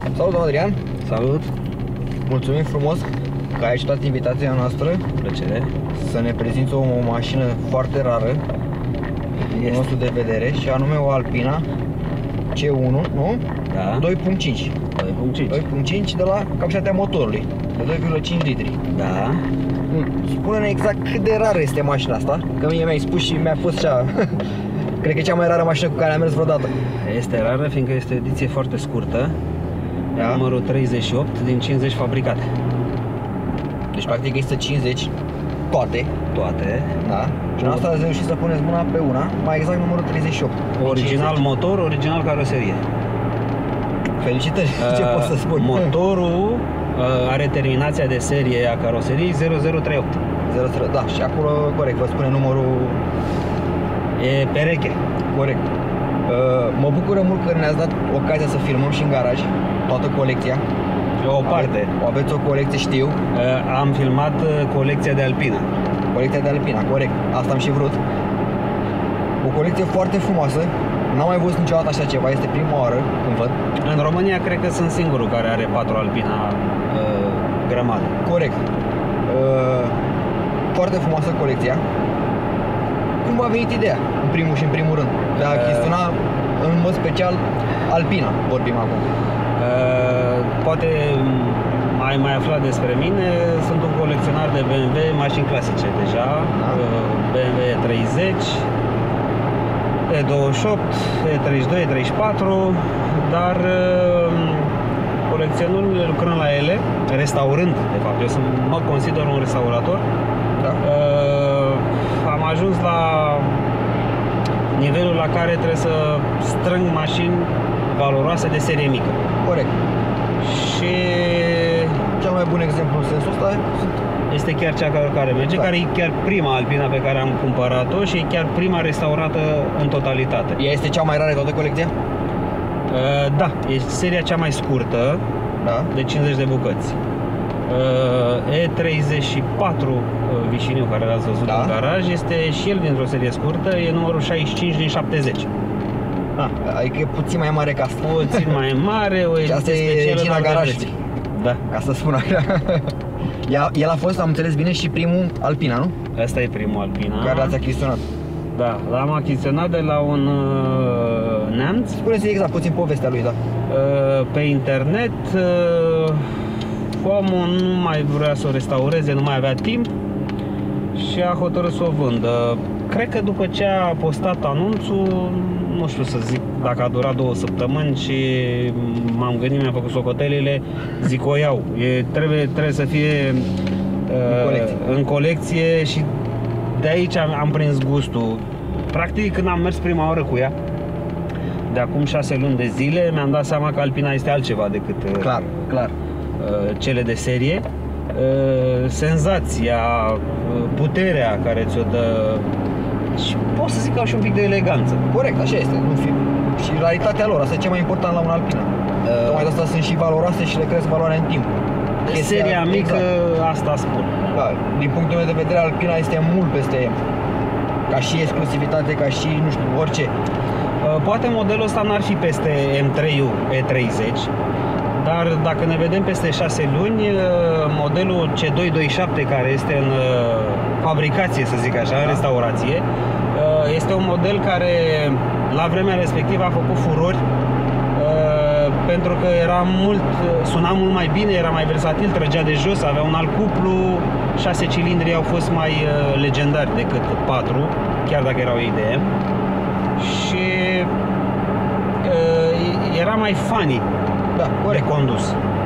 Salut, Adrian! Salut! Mulțumim frumos că ai acceptat invitația noastră. Plăcere! Să ne prezinți o mașină foarte rară din nostru de vedere, și anume o Alpina C1, nu? Da. 2.5 2.5 de la capacitatea motorului de 2,5 litri. Da. Spune-ne exact cât de rară este mașina asta, că mie mi-ai spus și mi-a fost cea cred că e cea mai rară mașină cu care am mers vreodată. Este rară fiindcă este o ediție foarte scurtă, Da? numărul 38 din 50 fabricate. Deci practic există 50 toate. Toate. Da. Și în asta ați reușit să puneți mâna pe una, mai exact numărul 38. Original 50. motor, original caroserie. Felicitări, ce pot să spun? Motorul are terminația de serie a caroseriei 0038. 00, da, și acolo corect, vă spune numărul E pereche. corect. Mă bucură mult că ne-ați dat ocazia să filmăm și în garaj toată colecția. O parte. Aveți o colecție, știu. Am filmat colecția de Alpina. Colecția de Alpina, corect. Asta am și vrut. O colecție foarte frumoasă. N-am mai văzut niciodată așa ceva, este prima oară când văd. În România cred că sunt singurul care are 4 Alpina grămadă. Corect. Foarte frumoasă colecția. Cum v-a venit ideea, în primul și în primul rând, de a achiziționa în mod special Alpina, vorbim acum? Poate ai mai aflat despre mine, sunt un colecționar de BMW, mașini clasice deja, Da. BMW 30, E28, E32, E34, dar colecționând, lucrând la ele, restaurând, de fapt, eu mă consider un restaurator, Da. am ajuns la nivelul la care trebuie să strâng mașini valoroase de serie mică. Corect. Și Cel mai bun exemplu în sensul ăsta sunt... este chiar cea care merge, Da. care e chiar prima Alpina pe care am cumpărat-o și e chiar prima restaurată în totalitate. Ea este cea mai rară de toată colecția? Da, e seria cea mai scurtă, Da. de 50 de bucăți. E34 Vișiniu, care l-ați văzut Da. în garaj, este și el dintr-o serie scurtă, e numărul 65 din 70. Adică e puțin mai mare ca asta. Puțin mai mare, o Și asta ediție e specială. regina doar de garajului. vechi. Da. Ca să spun așa. El a fost, am înțeles bine, și primul Alpina, nu? Asta e primul Alpina. Care l-ați achiziționat. Da, l-am achiziționat de la un neamț Spuneți exact puțin povestea lui, da. pe internet. Omul nu mai vrea să o restaureze, nu mai avea timp și a hotărât să o vândă. Cred că după ce a postat anunțul, nu știu să zic dacă a durat 2 săptămâni, și m-am gândit, mi-am făcut socotelile, zic o iau. Trebuie să fie în colecție și de aici am prins gustul. Practic, când am mers prima oară cu ea, de acum 6 luni de zile, mi-am dat seama că Alpina este altceva decât Clar, clar. cele de serie. Senzația, puterea care ți-o dă, și pot să zic că au și un pic de eleganță. Corect, așa este. Nu fi... Și raritatea lor, asta e cea mai important la un Alpina. Tocmai de asta sunt și valoroase și le cresc valoarea în timp. Seria mică, exact. asta spun. Da, din punctul meu de vedere, Alpina este mult peste ca și exclusivitate, ca și, nu știu, orice. Poate modelul ăsta n-ar fi peste M3-ul E30, dar dacă ne vedem peste 6 luni, modelul C227, care este în fabricație, să zic așa, în restaurație, este un model care la vremea respectivă a făcut furori, pentru că suna mult mai bine, era mai versatil, trăgea de jos, avea un alt cuplu, 6 cilindri au fost mai legendari decât 4, chiar dacă erau IDM, și era mai funny, Da, corect. de condus.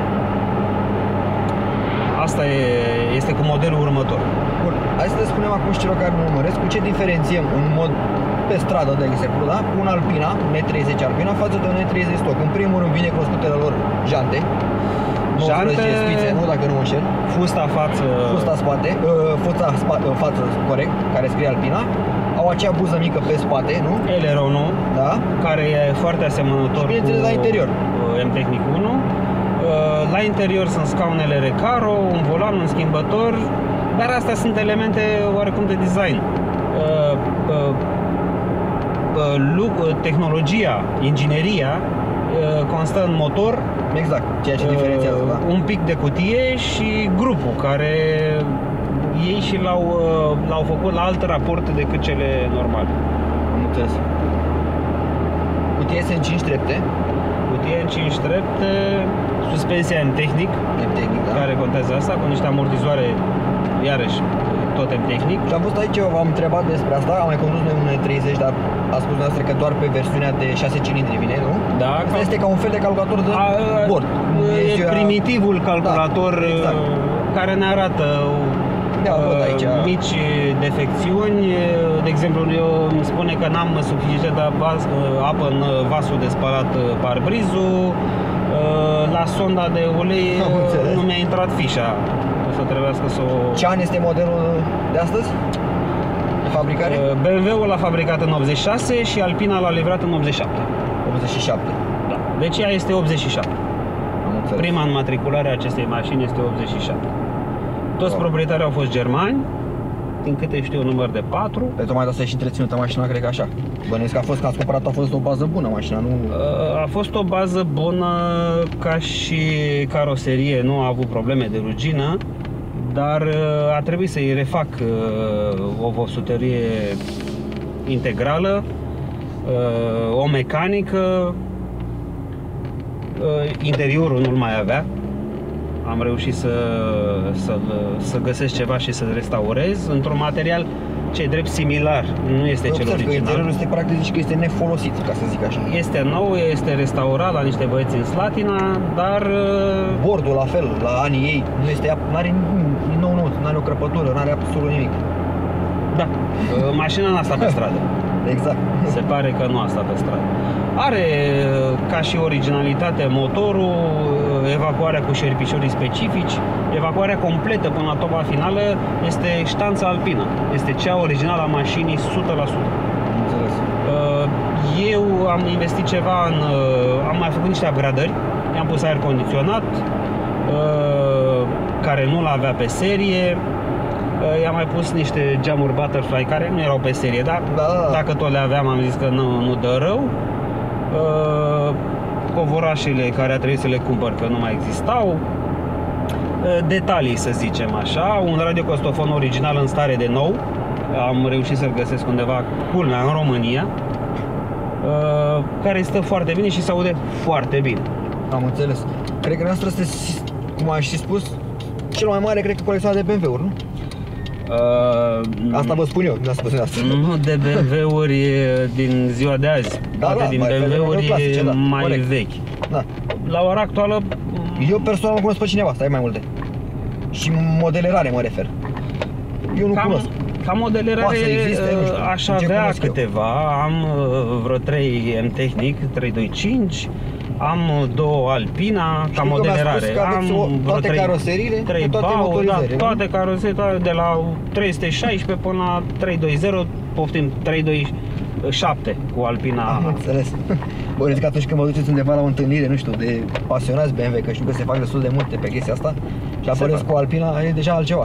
Asta este cu modelul următor. Bun, hai să spunem acum și celor care nu urmăresc cu ce diferențiem un mod pe stradă, de exemplu, da? Un Alpina, un E30 Alpina față de un E30 stock. În primul rând vine cunoscutele lor jante, 19 spițe, nu dacă nu mă înșel. Fusta față, Fusta spate, față, corect, care scrie Alpina. Au acea buză mică pe spate, nu? aileronul, Da? care e foarte asemănător Și bineînțeles la interior. M-Technic 1. La interior sunt scaunele Recaro, un volan, un schimbător, dar astea sunt elemente oarecum de design. tehnologia, ingineria constă în motor, Exact, ceea ce diferențiază, da. un pic de cutie și grupul care ei și l-au făcut la alt raport decât cele normale. Am înțeles. Cutie este în 5 trepte. Cutie în 5 trepte, suspensia în tehnic, Da. care contează asta, cu niște amortizoare, iarăși, tot în tehnic. Și am văzut aici, v-am întrebat despre asta, am mai condus noi un 30, dar a spus noastră că doar pe versiunea de 6 cilindri vine, nu? Da, Asta este ca un fel de calculator de bord. E primitivul calculator, da, exact, care ne arată aici mici defecțiuni. De exemplu, eu îmi spune că n-am suficient de apă în vasul de spălat parbrizul. La sonda de ulei nu mi-a intrat fișa. O să trebuiască să o... Ce an este modelul de astăzi? De fabricare? BMW-ul l-a fabricat în 86 și Alpina l-a livrat în 87. 87. Da. Deci ea este 87. Am înțeles. Prima înmatriculare a acestei mașini este 87. Toți proprietarii au fost germani, din câte știu, număr de 4. Pe tocmai de asta e și întreținută mașina, cred că așa. Bănuiesc că a fost, când ați cumpărat, a fost o bază bună mașina, nu? A fost o bază bună ca și caroserie, nu a avut probleme de rugină, dar a trebuit să-i refac o vopsutărie integrală, o mecanică, interiorul nu-l mai avea. Am reușit să găsesc ceva și să-l restaurez într-un material ce drept similar, nu este cel original. Interiorul este practic, zici că este nefolosit, ca să zic așa. Este nou, este restaurat la niște băieți în Slatina, dar... Bordul la fel, la anii ei, nu este, n-are nou, n-are o crăpătură, n-are absolut nimic. Da, mașina n-a stat pe stradă. Exact. Se pare că nu a stat pe stradă. Are ca și originalitate motorul, evacuarea cu șerpișorii specifici, evacuarea completă până la topa finală este ștanța Alpina. Este cea originală a mașinii 100%. Înțeles. Eu am investit ceva am mai făcut niște upgradări, i-am pus aer condiționat, care nu l-avea pe serie. I-am mai pus niște geamuri Butterfly care nu erau pe serie, dar dacă tot le aveam, am zis că nu dă rău. Covorașele care a trebuit să le cumpăr, că nu mai existau. Detalii, să zicem așa. Un radiocostofon original în stare de nou. Am reușit să-l găsesc undeva, culmea, în România, care stă foarte bine și se aude foarte bine. Am înțeles. Cred că noastră este, cum aș fi spus, cel mai mare, cred că, colecționat de BMW-uri, nu? Asta vă spun eu, n-a spus asta. Nu de BMW-uri din ziua de azi, poate din BMW-uri mai corect. vechi. Da. La ora actuală... Eu personal nu cunosc pe cineva, stai mai multe. Și modele rare mă refer. Eu nu cunosc. Ca modelerare existe, aș avea câteva. Am vreo 3 M-Technic, 325. Am 2 Alpina, ca modelerare. Am toate caroseriile, 3 toate motorizările. Toate caroseriile, de la 316 până la 320, poftim, 327 cu Alpina. Am înțeles. Bă, zic că atunci când mă duceți undeva la o întâlnire, nu știu, de pasionați BMW, că știu că se fac destul de multe pe chestia asta, și apăreți cu Alpina, e deja altceva.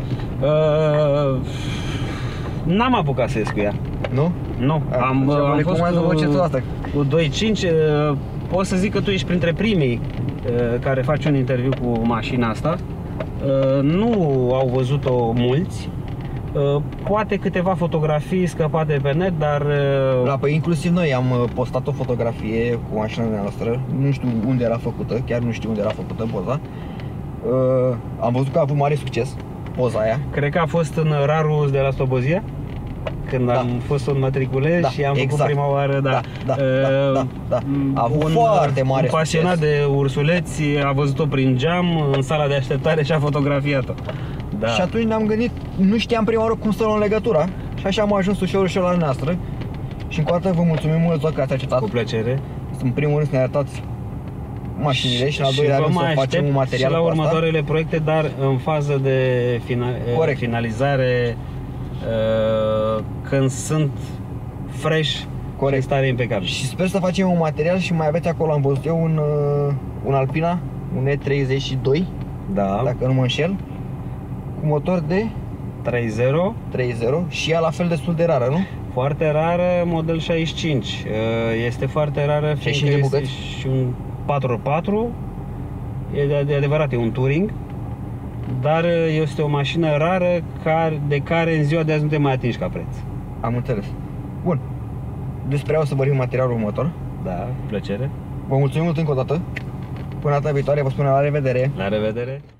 N-am apucat să ies cu ea. Nu? Nu. Am fost cu 2.5. Pot să zic că tu ești printre primii care faci un interviu cu mașina asta. Nu au văzut-o mulți. Poate câteva fotografii scăpate pe net, dar... Da, păi inclusiv noi am postat o fotografie cu mașina noastră. Nu știu unde era făcută, chiar nu știu unde era făcută poza. Am văzut că a avut mare succes poza aia. Cred că a fost în rarul de la Slobozia, când am fost să înmatriculez și am făcut prima oară, da. A avut foarte mare un pasionat succes. de ursuleți a văzut-o prin geam în sala de așteptare și a fotografiat-o. Da. Și atunci ne-am gândit, nu știam prima oară cum să luăm legătura și așa am ajuns ușor la noastră. Și încă o dată vă mulțumim mult că ați acceptat. Cu plăcere. În primul rând să ne arătați mașinile și în al doilea rând să facem un material și la următoarele proiecte, dar în fază de finalizare, când sunt fresh și în stare impecabilă. Și sper să facem un material și mai aveți acolo, am văzut eu, un Alpina, un E32, dacă nu mă înșel, cu motor de 3.0 și ea la fel destul de rară, nu? Foarte rară, model 65. Este foarte rară, 65 fiindcă de este bucăți? și un 4x4. E adevărat, e un touring, dar este o mașină rară de care în ziua de azi nu te mai atingi ca preț. Am înțeles. Bun. Despre ea o să vorbim în materialul următor. Da, plăcere. Vă mulțumim mult încă o dată. Până data viitoare vă spun la revedere. La revedere.